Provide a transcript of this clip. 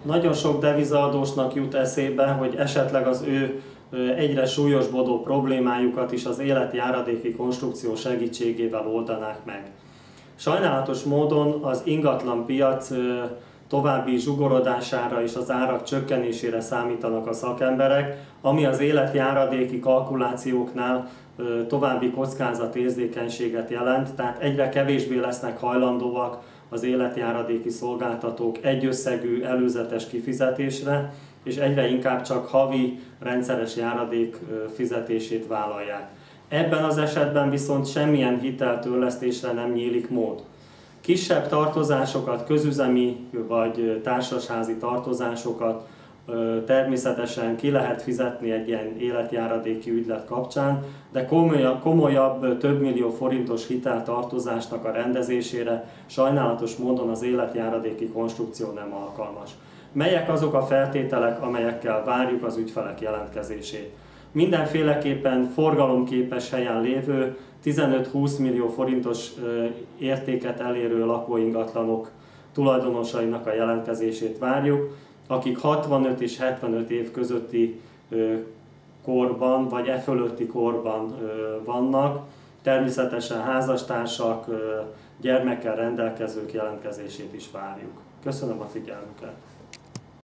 Nagyon sok devizaadósnak jut eszébe, hogy esetleg az ő egyre súlyosbodó problémájukat is az életjáradéki konstrukció segítségével oldanák meg. Sajnálatos módon az ingatlanpiac további zsugorodására és az árak csökkenésére számítanak a szakemberek, ami az életjáradéki kalkulációknál további kockázatérzékenységet jelent, tehát egyre kevésbé lesznek hajlandóak az életjáradéki szolgáltatók egyösszegű előzetes kifizetésre, és egyre inkább csak havi rendszeres járadék fizetését vállalják. Ebben az esetben viszont semmilyen hiteltörlesztésre nem nyílik mód. Kisebb tartozásokat, közüzemi vagy társasházi tartozásokat természetesen ki lehet fizetni egy ilyen életjáradéki ügylet kapcsán, de komolyabb, több millió forintos hiteltartozásnak a rendezésére sajnálatos módon az életjáradéki konstrukció nem alkalmas. Melyek azok a feltételek, amelyekkel várjuk az ügyfelek jelentkezését? Mindenféleképpen forgalomképes helyen lévő, 15-20 millió forintos értéket elérő lakóingatlanok tulajdonosainak a jelentkezését várjuk, akik 65 és 75 év közötti korban, vagy e fölötti korban vannak. Természetesen házastársak, gyermekkel rendelkezők jelentkezését is várjuk. Köszönöm a figyelmüket!